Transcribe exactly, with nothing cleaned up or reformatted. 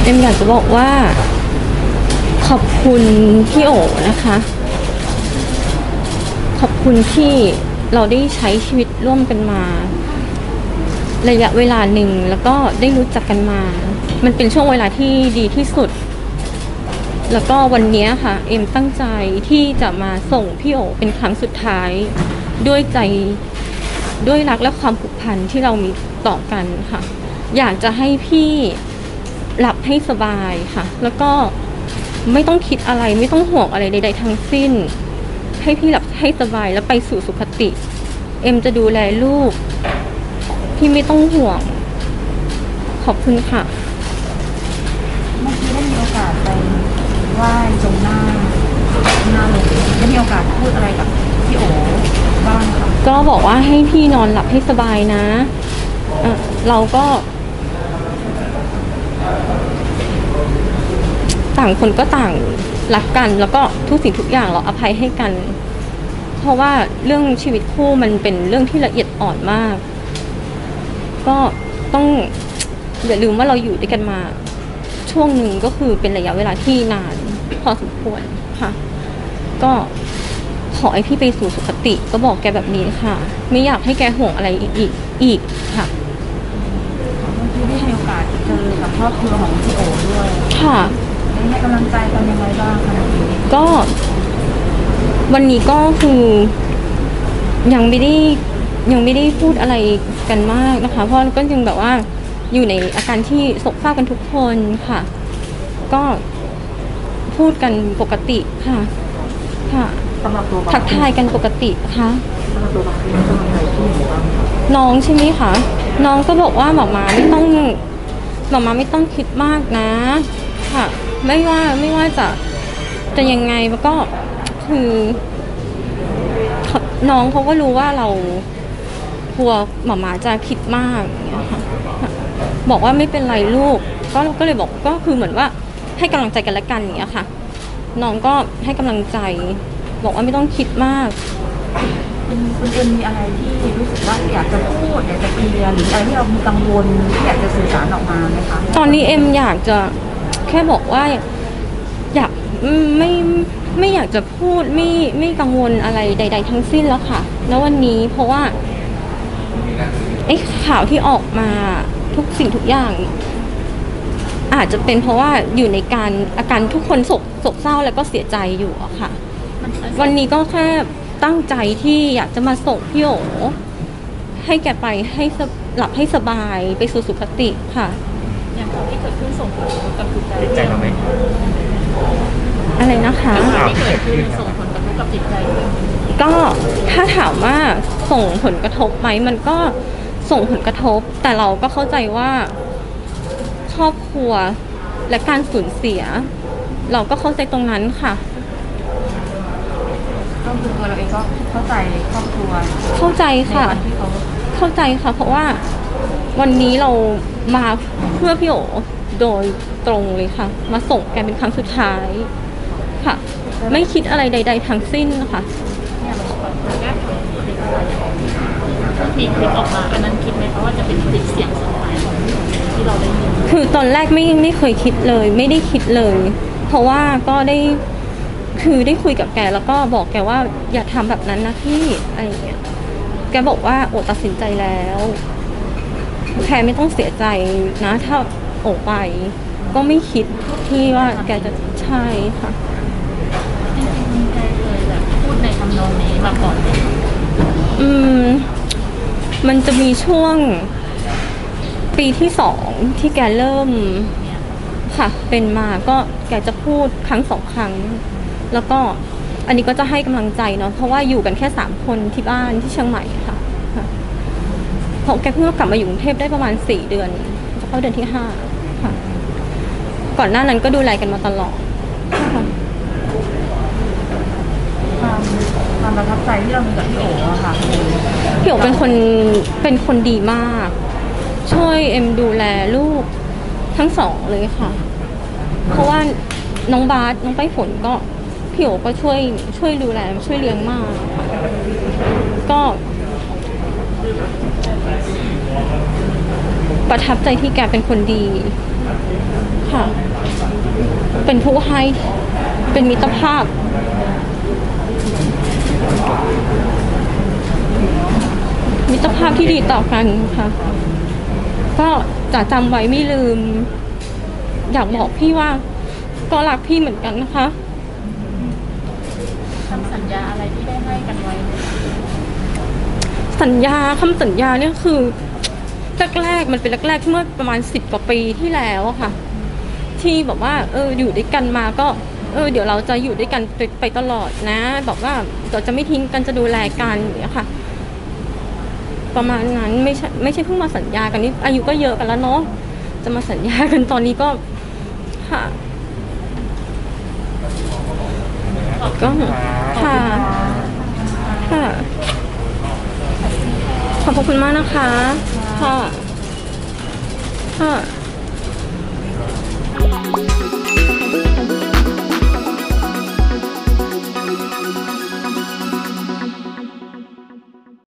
เอ็มอยากจะบอกว่าขอบคุณพี่โอนะคะขอบคุณที่เราได้ใช้ชีวิตร่วมกันมาระยะเวลาหนึ่งแล้วก็ได้รู้จักกันมามันเป็นช่วงเวลาที่ดีที่สุดแล้วก็วันนี้ค่ะเอ็มตั้งใจที่จะมาส่งพี่โอเป็นครั้งสุดท้ายด้วยใจด้วยรักและความผูกพันที่เรามีต่อกันค่ะอยากจะให้พี่หลับให้สบายค่ะแล้วก็ไม่ต้องคิดอะไรไม่ต้องห่วงอะไรใดๆทั้งสิ้นให้พี่หลับให้สบายแล้วไปสู่สุคติเอ็มจะดูแลลูกพี่ไม่ต้องห่วงขอบคุณค่ะเมื่อกี้ได้มีโอกาสไปไหว้ตรงหน้าหน้าโรงได้มีโอกาสพูดอะไรกับพี่โอบ้างคะก็บอกว่าให้พี่นอนหลับให้สบายนะเออเราก็ต่างคนก็ต่างรักกันแล้วก็ทุกสิ่งทุกอย่างเราอภัยให้กันเพราะว่าเรื่องชีวิตคู่มันเป็นเรื่องที่ละเอียดอ่อนมากก็ต้องอย่าลืมว่าเราอยู่ด้วยกันมาช่วงหนึ่งก็คือเป็นระยะเวลาที่นานพอสมควรค่ะก็ขอให้พี่ไปสู่สุคติก็บอกแกแบบนี้ค่ะไม่อยากให้แกห่วงอะไรอีกอีกอีกค่ะเมื่อกี้ได้มีโอกาสเจอกับครอบครัวของพี่โอด้วยค่ะได้ให้กำลังใจกันยังไงบ้างคะก็วันนี้ก็คือยังไม่ได้ยังไม่ได้พูดอะไรกันมากนะคะเพราะก็ยังแบบว่าอยู่ในอาการที่โศกเศร้ากันทุกคนค่ะก็พูดกันปกติค่ะค่ะทักทายกันปกติค่ะน้องใช่ไหมคะน้องก็บอกว่าหมอมาไม่ต้องหมอมาไม่ต้องคิดมากนะค่ะไม่ว่าไม่ว่าจะจะยังไงมันก็คือน้องเขาก็รู้ว่าเรากลัวหมอมาจะคิดมากอย่างเงี้ยค่ะบอกว่าไม่เป็นไรลูกก็ก็เลยบอกก็คือเหมือนว่าให้กำลังใจกันและกันอย่างเงี้ยค่ะน้องก็ให้กำลังใจบอกว่าไม่ต้องคิดมากคุณเอ็มมีอะไรที่รู้สึกว่าอยากจะพูดอยากจะเคลียร์หรืออะไรที่เรามีกังวลที่อยากจะสื่อสารออกมาไหมคะตอนนี้เอ็มอยากจะแค่บอกว่าอยากไม่ไม่อยากจะพูดไม่ไม่กังวลอะไรใดๆทั้งสิ้นแล้วค่ะแล้ววันนี้เพราะว่าไอ้ข่าวที่ออกมาทุกสิ่งทุกอย่างอาจจะเป็นเพราะว่าอยู่ในการอาการทุกคนโศกโศกเศร้าแล้วก็เสียใจอยู่อะค่ะวันนี้ก็แค่ตั้งใจที่อยากจะมาส่งพี่โอให้แกไปให้หลับให้สบายไปสู่สุคติค่ะอย่างที่เกิดขึ้นส่งผลกับจิตใจใจเราไหมอะไรนะคะที่เกิดขึ้นส่งผลกระทบกับจิตใจก็ถ้าถามว่าส่งผลกระทบไหมมันก็ส่งผลกระทบแต่เราก็เข้าใจว่าครอบครัวและการสูญเสียเราก็เข้าใจตรงนั้นค่ะก็คือตัวเราเองก็เข้าใจครอบครัวเข้าใจค่ะเข้าใจค่ะเพราะว่าวันนี้เรามาเพื่อพี่โอโดยตรงเลยค่ะมาส่งแกเป็นครั้งสุดท้ายค่ะไม่คิดอะไรใดๆทั้งสิ้นค่ะที่คลิปออกมาอันนั้นคิดไหมคะว่าจะเป็นคลิปเสียงสุดท้ายที่เราได้ยินคือตอนแรกไม่ไม่เคยคิดเลยไม่ได้คิดเลยเพราะว่าก็ได้คือได้คุยกับแกแล้วก็บอกแกว่าอย่าทำแบบนั้นนะพี่อะไรอย่างเงี้ยแกบอกว่าโอตัดสินใจแล้วแค่ไม่ต้องเสียใจนะถ้าโอไปก็ไม่คิดที่ว่าแกจะใช่ค่ะจริงๆแกเคยแบบพูดในทำนองนี้มาก่อนอืมมันจะมีช่วงปีที่สองที่แกเริ่มค่ะเป็นมาก็แกจะพูดครั้งสองครั้งแล้วก็อันนี้ก็จะให้กำลังใจเนาะเพราะว่าอยู่กันแค่สามคนที่บ้านที่เชียงใหม่ค่ะเพราะแกเพิ่งกลับมาอยู่กรุงเทพได้ประมาณสี่เดือนจะเข้าเดือนที่ห้าค่ะก่อนหน้านั้นก็ดูแลกันมาตลอดความความประทับใจที่เรามีกับพี่โอ๋อะค่ะพี่โอ๋เป็นคนเป็นคนดีมากช่วยเอ็มดูแลลูกทั้งสองเลยค่ะเพราะว่าน้องบาสน้องไปฝนก็พี่โอ๋ก็ช่วยช่วยดูแลช่วยเลี้ยงมากก็ประทับใจที่แกเป็นคนดีค่ะเป็นผู้ให้เป็นมิตรภาพ มิตรภาพที่ดีต่อกันค่ะก็จะจำไว้ไม่ลืม อยากบอกพี่ว่าก็รักพี่เหมือนกันนะคะคำสัญญาอะไรที่ได้ให้กันไว้สัญญาคำสัญญาเนี่ยคือแรกๆมันเป็นแรกๆเมื่อประมาณสิบกว่าปีที่แล้วอะค่ะ ที่บอกว่าเอออยู่ด้วยกันมาก็เออเดี๋ยวเราจะอยู่ด้วยกันไปไปตลอดนะบอกว่าเราจะไม่ทิ้งกันจะดูแลกันอย่างเงี้ยค่ะ ประมาณนั้นไม่ใช่ไม่ใช่เพิ่งมาสัญญากันนี่อายุก็เยอะกันแล้วเนาะจะมาสัญญากันตอนนี้ก็ค่ะก็ค่ะค่ะขอบพระคุณมากนะคะค่ะค่ะ